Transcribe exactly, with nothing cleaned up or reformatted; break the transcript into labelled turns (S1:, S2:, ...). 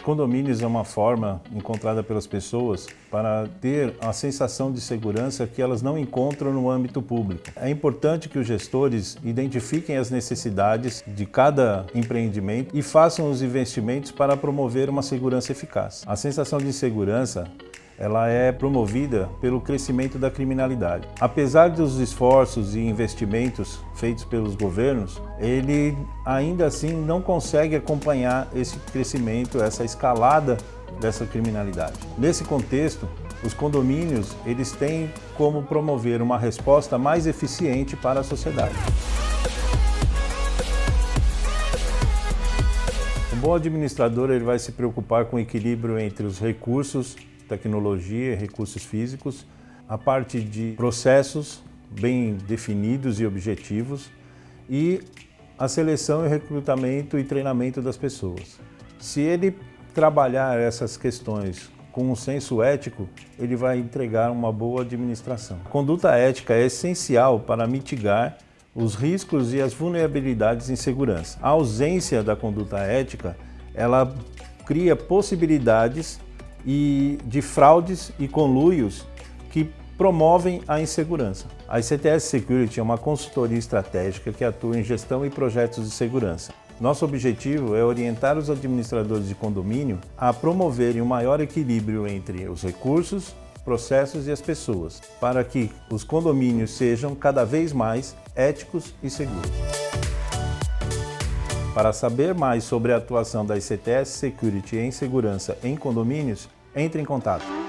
S1: Condomínios é uma forma encontrada pelas pessoas para ter a sensação de segurança que elas não encontram no âmbito público. É importante que os gestores identifiquem as necessidades de cada empreendimento e façam os investimentos para promover uma segurança eficaz. A sensação de segurança ela é promovida pelo crescimento da criminalidade. Apesar dos esforços e investimentos feitos pelos governos, ele ainda assim não consegue acompanhar esse crescimento, essa escalada dessa criminalidade. Nesse contexto, os condomínios eles têm como promover uma resposta mais eficiente para a sociedade. O bom administrador ele vai se preocupar com o equilíbrio entre os recursos, tecnologia e recursos físicos, a parte de processos bem definidos e objetivos e a seleção e recrutamento e treinamento das pessoas. Se ele trabalhar essas questões com um senso ético, ele vai entregar uma boa administração. A conduta ética é essencial para mitigar os riscos e as vulnerabilidades em segurança. A ausência da conduta ética, ela cria possibilidades e de fraudes e conluios que promovem a insegurança. A I C T S Security é uma consultoria estratégica que atua em gestão e projetos de segurança. Nosso objetivo é orientar os administradores de condomínio a promoverem um maior equilíbrio entre os recursos, processos e as pessoas, para que os condomínios sejam cada vez mais éticos e seguros. Para saber mais sobre a atuação da I C T S Security em segurança em condomínios, entre em contato.